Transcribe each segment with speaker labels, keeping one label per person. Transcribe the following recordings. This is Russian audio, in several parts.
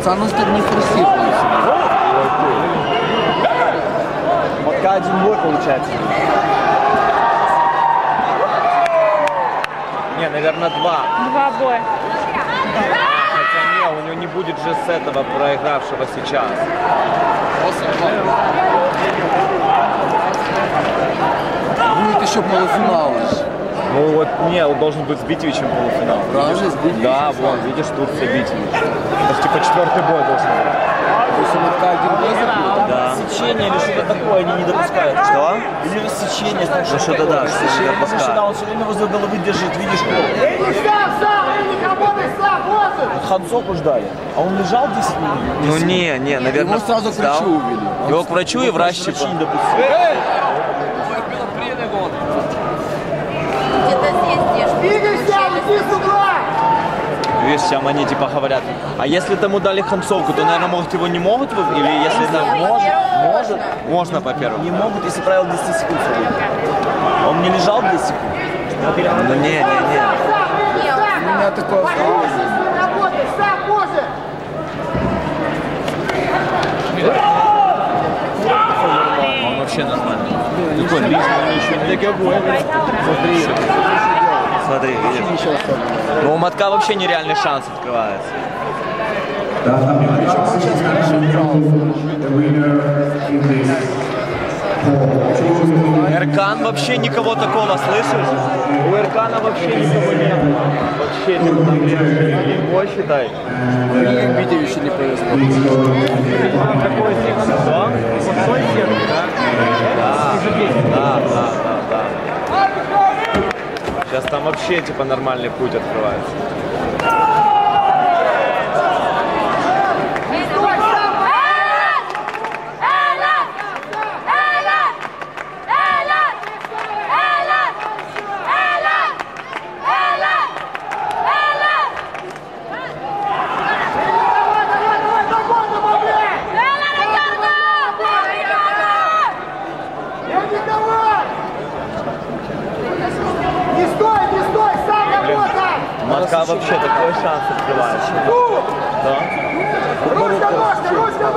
Speaker 1: пацан он так не форсирует.
Speaker 2: Пока 1-0 получается. Не, наверное, 2.
Speaker 3: 2 боя.
Speaker 2: Хотя не, у него не будет же с этого проигравшего сейчас.
Speaker 1: Будет еще полуфинал.
Speaker 2: Ну вот, не, он должен быть с Битевичем полуфинал.
Speaker 1: Правда, с Битевичем?
Speaker 2: Да, вон, видишь, Турция Битевич. Это типа 4-й бой должен быть.
Speaker 1: То есть он это один бой забил?
Speaker 2: Да.
Speaker 4: Сечение или что-то такое они не допускают.
Speaker 2: Что?
Speaker 4: Или рассечение.
Speaker 2: Ну что-то да, что не
Speaker 4: Потому что
Speaker 2: допускают.
Speaker 4: да, он все время возле головы держит, видишь, Ханцовку ждали, а он лежал 10 минут.
Speaker 2: Ну не, наверное.
Speaker 1: Его сразу к врачу увели.
Speaker 2: Его к врачу и врач типа.
Speaker 4: Не допустил.
Speaker 5: Где-то здесь держишь.
Speaker 2: Видишь, там они типа говорят, а если тому дали Ханцовку, то, наверное, может его не могут, или если там может, можно по первому.
Speaker 4: Не могут, если правило 10 секунд. Он не лежал 10 секунд.
Speaker 2: Ну не.
Speaker 1: У меня такое
Speaker 2: Он вообще нормальный. Такой лишний, еще Смотри, видишь? Ну у Матка вообще нереальный шанс открывается. Эркан вообще никого такого, слышишь? У Эркана вообще никого нет. Вообще никого, считай.
Speaker 1: Мне Битевичу не повезло.
Speaker 2: Какой да? Большой сервис, да? Да. Сейчас там вообще типа нормальный путь открывается. Матка вообще такой шанс открывается. Да?
Speaker 6: Ручка!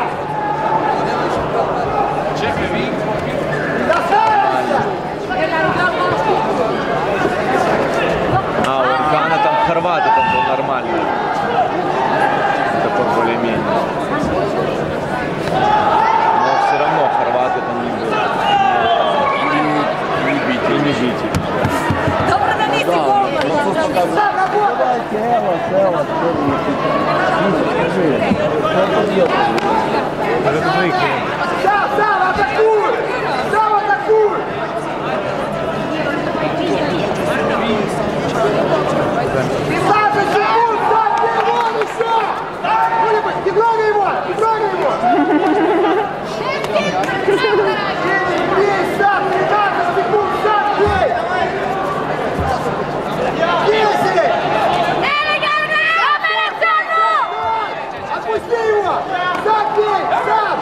Speaker 2: А, у Эркана там хорват, это был нормальный. Такой более-менее. Но все равно хорваты там не был. Не бить.
Speaker 5: Добре на місці голову.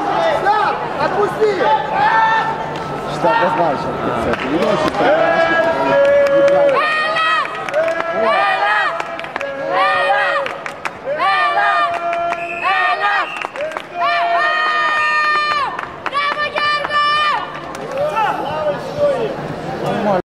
Speaker 1: Что обозначил?